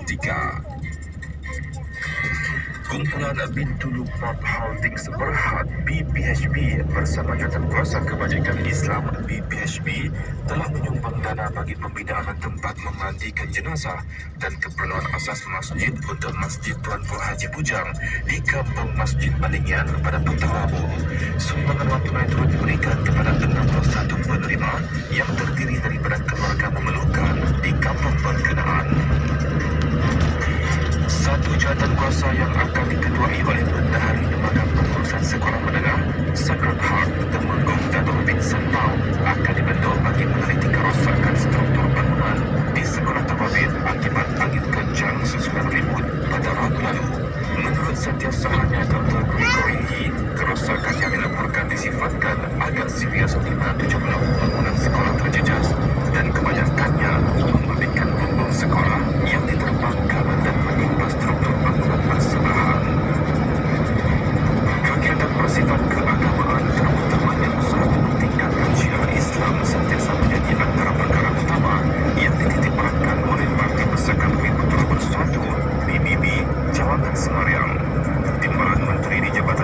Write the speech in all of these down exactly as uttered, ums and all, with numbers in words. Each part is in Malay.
tiga. Kumpulan Bintulu Pop Holdings Berhad B P H B bersama Jawatankuasa Kebajikan Islam B P H B telah menyumbang dana bagi pembinaan tempat memandikan jenazah dan keperluan asas masjid untuk Masjid Tuanku Haji Bujang di Kampung Masjid Balingian pada petang Rabu. Sumbangan wang tunai turut diberikan kepada enam puluh satu penerima yang terdiri daripada keluarga memerlukan di kampung berkenaan. Satu jawatankuasa yang akan diketuai oleh Bendahari Lembaga Pengurusan Sekolah Menengah Sacred Heart Temenggung Datuk Vincent Lau akan dibentuk bagi meneliti kerosakan struktur bangunan di sekolah terbabit akibat angin kencang sesudah ribut pada Rabu lalu. Menurut setiausahanya Doktor Gregory Yee, kerosakan yang dilaporkan disifatkan agak serius di mana tujuh puluh bangunan sekolah terjejas dan kebanyakannya membabitkan bumbung sekolah yang diterbangkan dan menimpa struktur bangunan bersebelahan. Kegiatan bersifat keagamaan terutamanya usaha mentingkatkan syiar Islam sentiasa menjadi antara perkara utama yang dititipberatkan oleh Parti Persatuan Putra Bersatu B B B Jawatan Semariang. Timbalan Menteri di Jabatan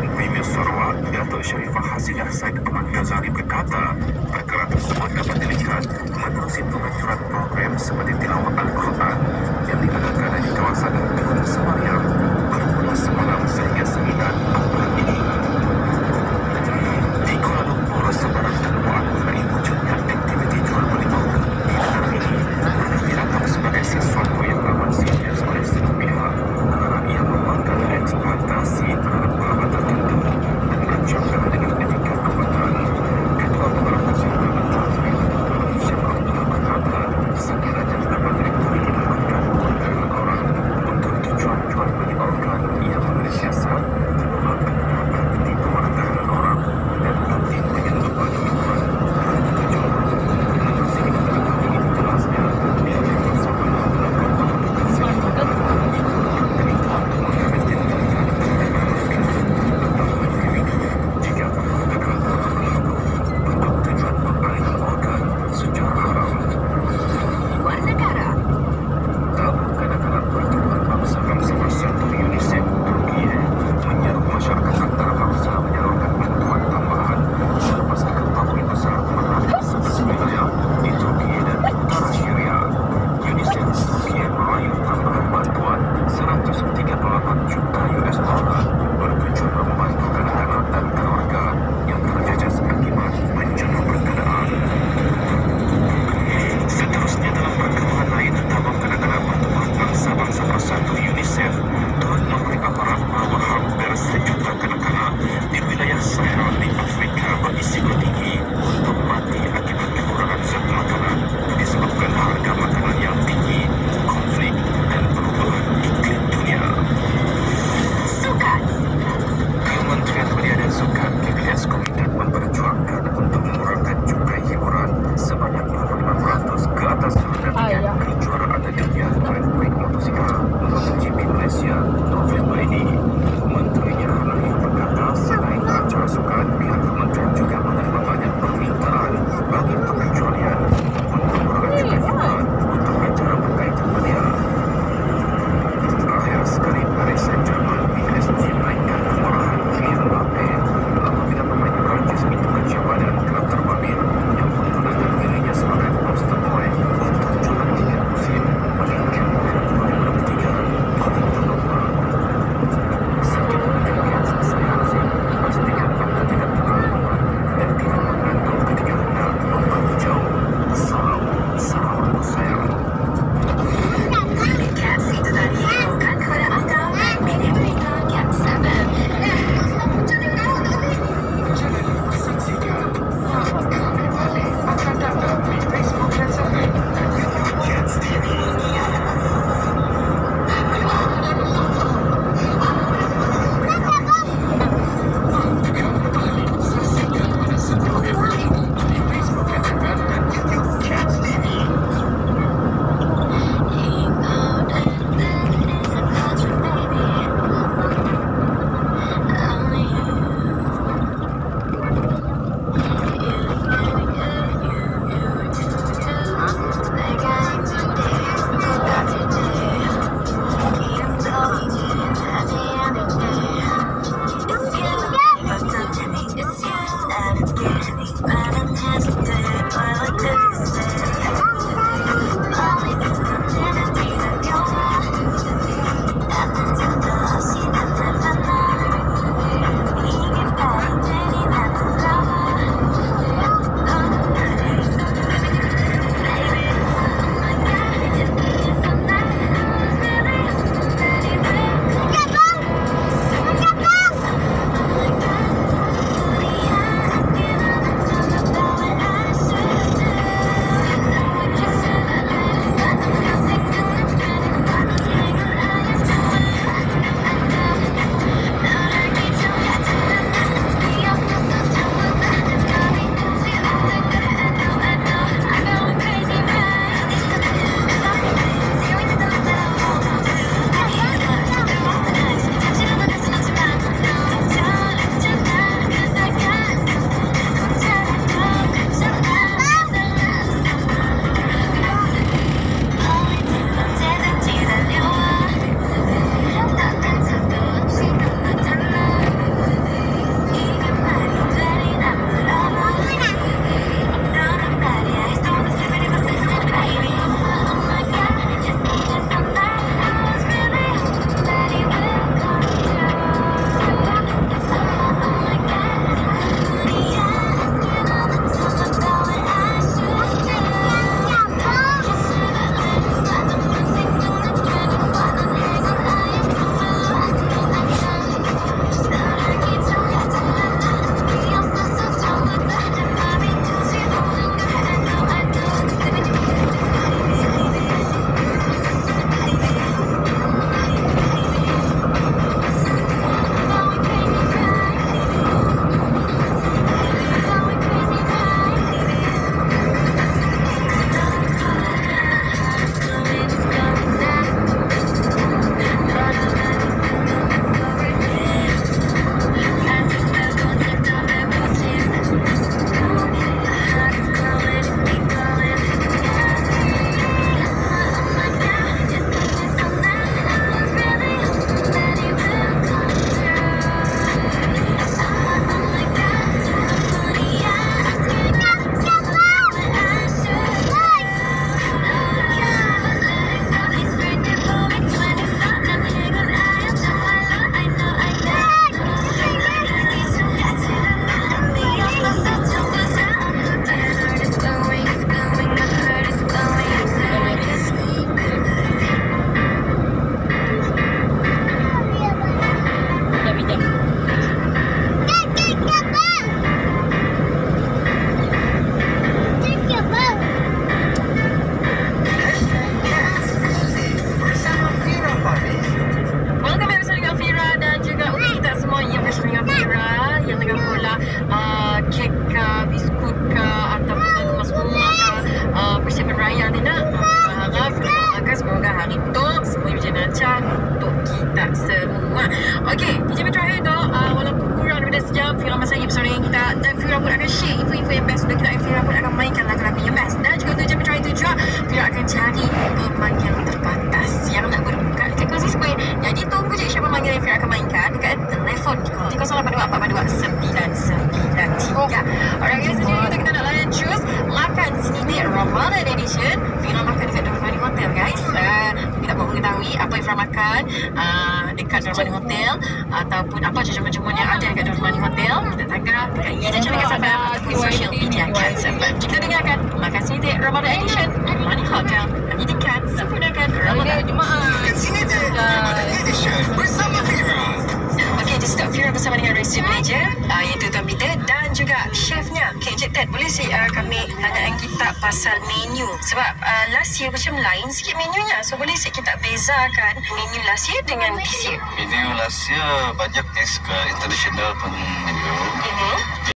akan cari pemanggil terbatas yang nak berbuka dekat Causeway Square. Jadi tunggu je siapa pemanggil yang Fira akan mainkan dekat telefon di kosong lapan dua empat empat dua sembilan sembilan tiga. Alright guys, jadi kita, kita nak layan terus makan sinidik Ramadan Edition. Fira makan dekat Dormani Hotel guys. Uh, kita mahu mengetahui apa yang Fira makan uh, dekat Dormani Hotel ataupun apa jajanan-jajanan yang ada dekat Dormani Hotel. Kita tangga dekat I G Channel Gas F M ataupun social media Gas F M. Kita dengarkan makan sinidik Ramadan Edition Dormani Hotel. Menjadikan sempurnakan Ramadan. Makan Sinidik Ramadan Edition bersama Fira. Okey, di stop Fira bersama dengan Resident Manager uh, iaitu Tuan Peter dan juga chefnya K J Ted. Boleh si uh, kami tanyakan kita pasal menu sebab uh, last year macam lain sikit menunya, so boleh si kita bezakan menu last year dengan this year. Menu last year banyak is ke international pun menu. Mm-hmm.